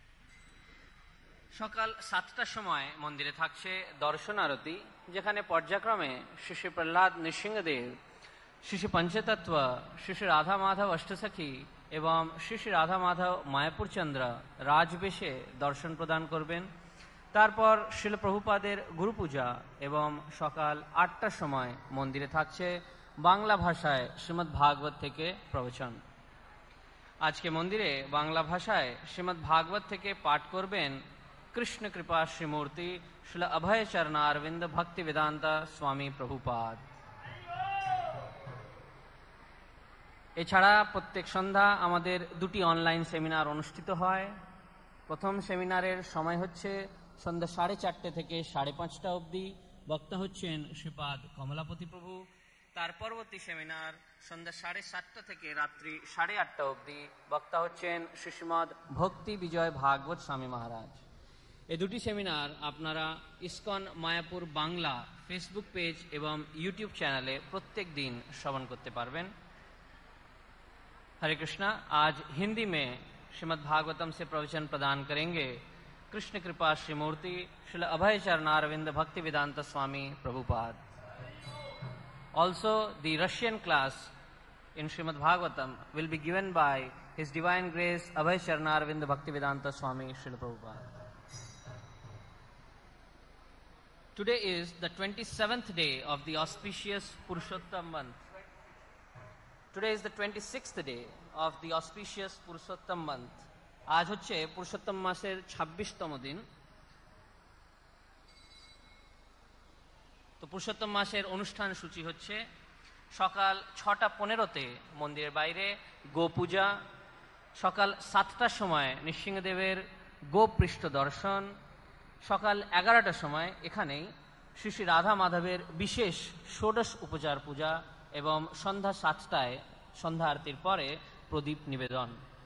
সকাল সাতটার সময় মন্দিরে থাকছে দর্শন আরতি, যেখানে পর্যায়ক্রমে শ্রী শ্রী প্রহ্লাদ নৃসিংহদেব, শ্রী শ্রী পঞ্চতত্ত্ব, শ্রী শ্রী রাধা মাধব অষ্টসখী এবং শ্রী শ্রী রাধা মাধব মায়াপুর চন্দ্র রাজবেশে দর্শন প্রদান করবেন। তারপর শিল প্রভুপাদের গুরু পূজা এবং সকাল আটটার সময় মন্দিরে থাকছে বাংলা ভাষায় শ্রীমদ্ ভাগবত থেকে প্রবচন। আজকে মন্দিরে বাংলা ভাষায় শ্রীমদ্ ভাগবত থেকে পাঠ করবেন কৃষ্ণ কৃপা শ্রীমূর্তি শিল অভয় চরণারবিন্দ ভক্তি বেদান্তা স্বামী প্রভুপাদ। এছাড়া প্রত্যেক সন্ধ্যা আমাদের দুটি অনলাইন সেমিনার অনুষ্ঠিত হয়। প্রথম সেমিনারের সময় হচ্ছে সন্ধ্যা সাড়ে চারটে থেকে সাড়ে পাঁচটা অবধি, বক্তা হচ্ছেন শ্রীপাদ কমলাপতি প্রভু। তার পরবর্তী সেমিনার সন্ধ্যা সাড়ে সাতটা থেকে রাত্রি সাড়ে আটটা অবধি, বক্তা হচ্ছেন শ্রীশ্রীমদ ভক্তি বিজয় ভাগবত স্বামী মহারাজ। এই দুটি সেমিনার আপনারা ISKCON Mayapur Bangla Facebook page এবং ইউটিউব চ্যানেলে প্রত্যেক দিন শ্রবণ করতে পারবেন। हरे कृष्णा। आज हिंदी में श्रीमद् भागवतम से प्रवचन प्रदान करेंगे कृष्ण कृपा श्री मूर्ति Shri Abhay Charanaravinda Bhaktivedanta Swami Prabhupada. Also the Russian class in Shrimad Bhagavatam will be given by His Divine Grace Abhay Charanaravinda Bhaktivedanta Swami Shri Prabhupada. Today is the twenty-seventh day of the auspicious Purushottam month. Today is the twenty-sixth day of the auspicious Purushottam month. আজ হচ্ছে পুরুষোত্তম মাসের ছাব্বিশতম দিন। তো পুরুষোত্তম মাসের অনুষ্ঠান সূচি হচ্ছে সকাল ছটা পনেরোতে মন্দিরের বাইরে গো পূজা, সকাল সাতটার সময় নৃসিংহদেবের গোপৃষ্ঠ দর্শন, সকাল এগারোটার সময় এখানেই শ্রী শ্রী রাধা মাধবের বিশেষ ষোড়শ উপচার পূজা এবং সন্ধ্যা সাতটায় সন্ধ্যা আরতির পরে প্রদীপ নিবেদন।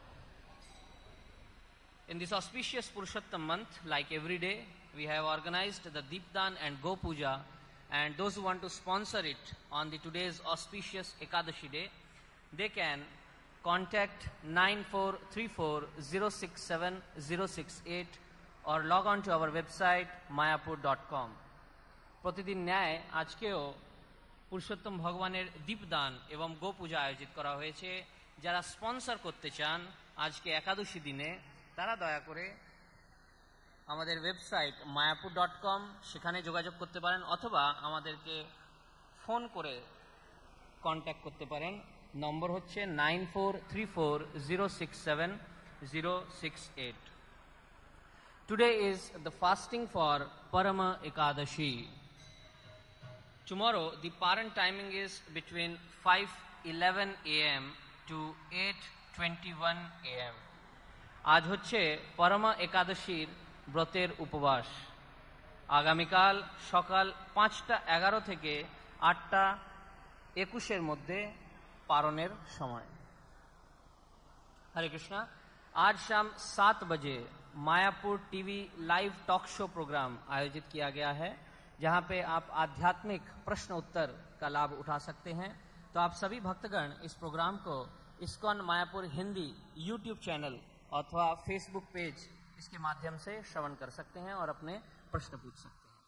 In this auspicious Purushottam month, like every day, we have organized the Deepdan and Go Puja, and those who want to sponsor it on the today's auspicious Ekadashi day, they can contact nine four three four zero six seven zero six eight or log on to our website mayapur dot com. প্রতিদিন ন্যায় আজকেও পুরুষোত্তম ভগবানের দীপদান এবং গো পূজা আয়োজিত করা হয়েছে। যারা sponsor করতে চান আজকে একাদশী দিনে, তারা দয়া করে আমাদের ওয়েবসাইট মায়াপুর ডট কম সেখানে যোগাযোগ করতে পারেন, অথবা আমাদেরকে ফোন করে কন্ট্যাক্ট করতে পারেন। নম্বর হচ্ছে nine four three four zero six seven zero six eight. Today is the fasting for Parama Ekadashi. Tomorrow the parent timing is between five eleven a m to eight twenty-one a m আজ হচ্ছে পরমা একাদশীর ব্রতের উপবাস। আগামীকাল সকাল পাঁচটা এগারো থেকে আটটা একুশের মধ্যে পারণের সময়। हरे कृष्णा। आज शाम सात बजे Mayapur TV live talk show program आयोजित किया गया है, जहां पे आप आध्यात्मिक प्रश्न उत्तर का लाभ उठा सकते हैं। तो आप सभी भक्तगण इस प्रोग्राम को ISKCON Mayapur Hindi YouTube channel अथवा फेसबुक पेज इसके माध्यम से श्रवण कर सकते हैं और अपने प्रश्न पूछ सकते हैं।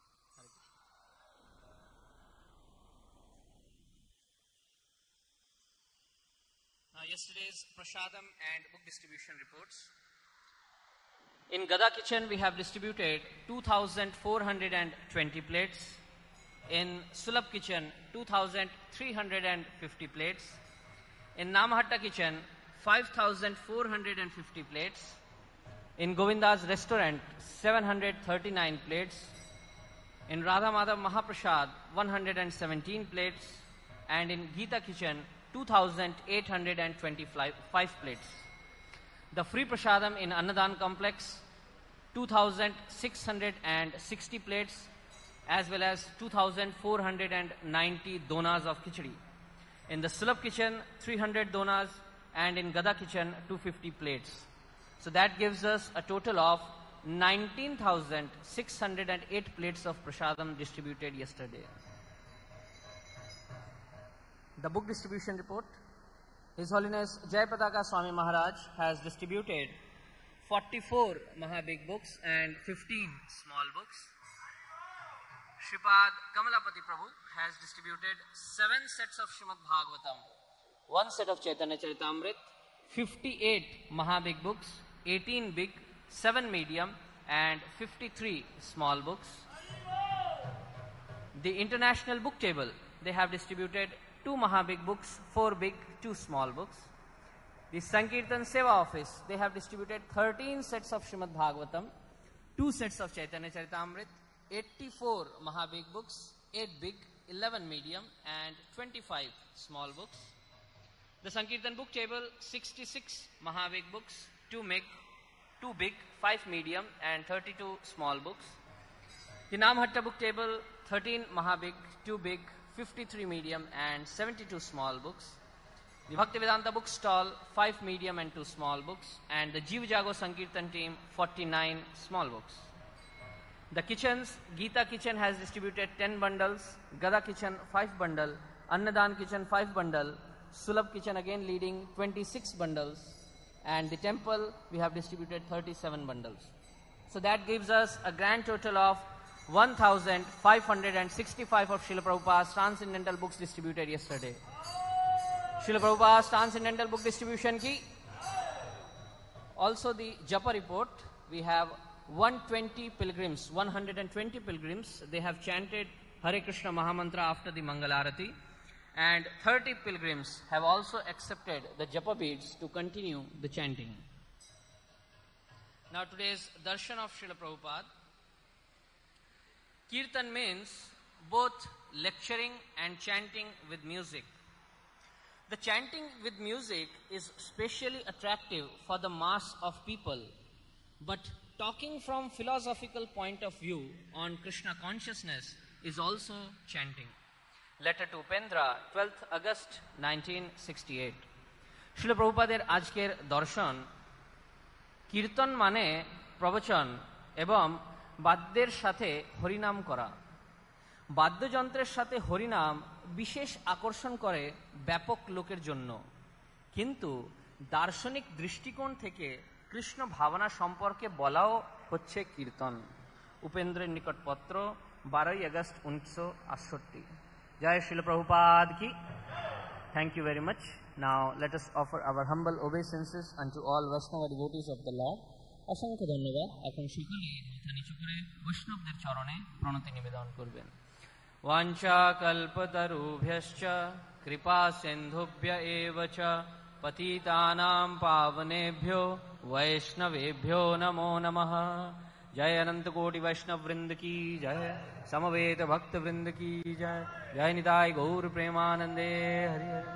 Now, yesterday's prasadam and book distribution reports. In Gada Kitchen, we have distributed two thousand four hundred twenty plates. In Sulabh Kitchen, two thousand three hundred fifty plates. In Namhatta Kitchen, five thousand four hundred fifty plates. In Govinda's Restaurant, seven hundred thirty-nine plates. In Radha Madhav Mahaprasad, one hundred seventeen plates. And in Geeta Kitchen, two thousand eight hundred twenty-five plates. The free prasadam in Annadan Complex, two thousand six hundred sixty plates, as well as two thousand four hundred ninety donas of khichdi. In the Sulabh Kitchen, three hundred donas, and in Gada Kitchen, two hundred fifty plates. So that gives us a total of nineteen thousand six hundred eight plates of prasadam distributed yesterday. The book distribution report. His Holiness Jayapataka Swami Maharaj has distributed forty-four Mahabig books and fifteen small books. Shripad Kamalapati Prabhu has distributed seven sets of Srimad Bhagavatam, one set of Chaitanya Charitamrit, fifty-eight Mahabig books, eighteen big, seven medium, and fifty-three small books. The International Book Table, they have distributed two Mahabig books, four big, two small books. The Sankirtan Seva Office, they have distributed thirteen sets of Srimad Bhagavatam, two sets of Chaitanya Charitamrit, eighty-four Mahabig books, eight big, eleven medium, and twenty-five small books. The Sankirtan Book Table, sixty-six Mahabig books, two big, two big, five medium, and thirty-two small books. The Namhatta Book Table, thirteen Mahabig, two big, fifty-three medium, and seventy-two small books. The Bhaktivedanta book stall, five medium and two small books, and the Jeev Jago Sankirtan team, forty-nine small books. The kitchens, Geeta Kitchen has distributed ten bundles, Gada Kitchen five bundle, Annadan Kitchen five bundle, Sulabh Kitchen again leading twenty-six bundles, and the temple we have distributed thirty-seven bundles. So that gives us a grand total of one thousand five hundred sixty-five of Srila Prabhupada's transcendental books distributed yesterday. Srila Prabhupada's transcendental book distribution ki. Also the Japa report, we have one hundred twenty pilgrims, one hundred twenty pilgrims, they have chanted Hare Krishna Mahamantra after the Mangalarati, and thirty pilgrims have also accepted the Japa beads to continue the chanting. Now today's darshan of Srila Prabhupada. Kirtan means both lecturing and chanting with music. The chanting with music is specially attractive for the mass of people, but talking from philosophical point of view on Krishna consciousness is also chanting. Letter to Upendra, twelfth August nineteen sixty-eight. শিল প্রভুপাদের আজকের দর্শন, কীর্তন মানে প্রবচন এবং বাদ্যের সাথে হরিনাম করা। বাদ্যযন্ত্রের সাথে হরিনাম বিশেষ আকর্ষণ করে ব্যাপক লোকের জন্য, কিন্তু দার্শনিক দৃষ্টিকোণ থেকে কৃষ্ণ ভাবনা সম্পর্কে বলাও হচ্ছে কীর্তন। উপেন্দ্রের নিকট পত্র, বারোই আগস্ট উনিশশো আটষট্টি। জয় শিল প্রভুপাদ কি। Thank you very much. Now let us offer our humble obeisances unto all Vaishnava devotees of the Lord. অসংখ্য ধন্যবাদ। এখন সকলে মাথা নিচু করে বৈষ্ণবদের চরণে প্রণতি নিবেদন করবেন। वाञ्छा कल्पतरुभ्यश्च कृपा सिन्धुभ्य एव च पतितानां पावनेभ्यो वैष्णवेभ्यो नमो नमः। जय अनंत कोटि वैष्णव वृंद की जय, समवेत भक्त वृंद की जय। जय निताय गौर प्रेमानंदे हरि हरि।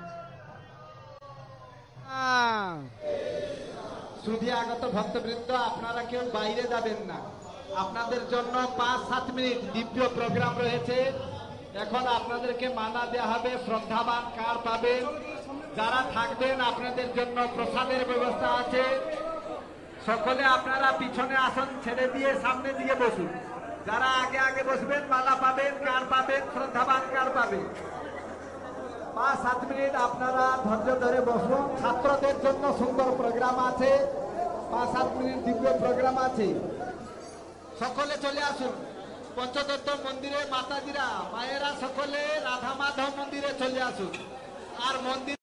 শ্রুতি আগত ভক্তবৃন্দ, আপনারা কেউ বাইরে যাবেন না। আপনাদের জন্য পাঁচ সাত মিনিট দিব্য প্রোগ্রাম রয়েছে। এখন আপনাদেরকে মানা দেওয়া হবে, শ্রদ্ধাবান কার পাবেন। যারা থাকবেন আপনাদের জন্য প্রসাদের ব্যবস্থা আছে। সকলে আপনারা পিছনে আসন ছেড়ে দিয়ে সামনে দিয়ে বসুন। যারা আগে আগে বসবেন মালা পাবেন, কার পাবেন, শ্রদ্ধাবান কার পাবেন। পাঁচ সাত মিনিট আপনারা ধৈর্য ধরে বসুন। ছাত্রদের জন্য সুন্দর প্রোগ্রাম আছে, পাঁচ সাত মিনিট দিব্য প্রোগ্রাম আছে। সকলে চলে আসুন পঞ্চতত্ত্ব মন্দিরে। মাতাজিরা, মায়েরা সকলে রাধা মাধব মন্দিরে চলে আসুন। আর মন্দির